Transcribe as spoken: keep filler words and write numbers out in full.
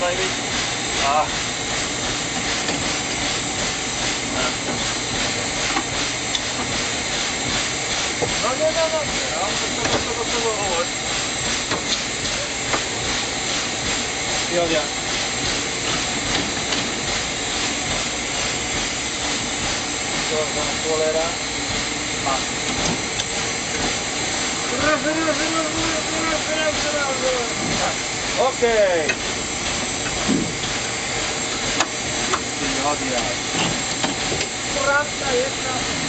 najmniej. A. No nie, no, no, nie. No, to, to, to, to, to, to, to. Jodia. To za cholera. A. Okej. Jodia. Poradka jedna.